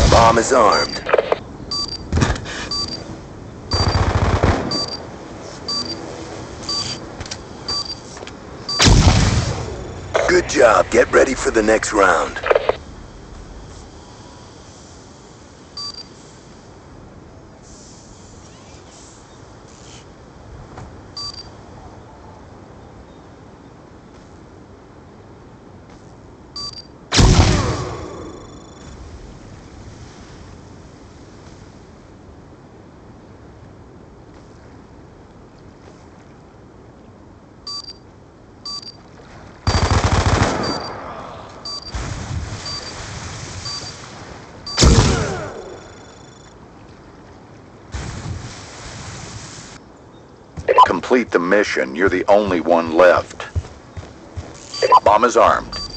Bomb is armed. Good job. Get ready for the next round. Complete the mission. You're the only one left. Bomb is armed.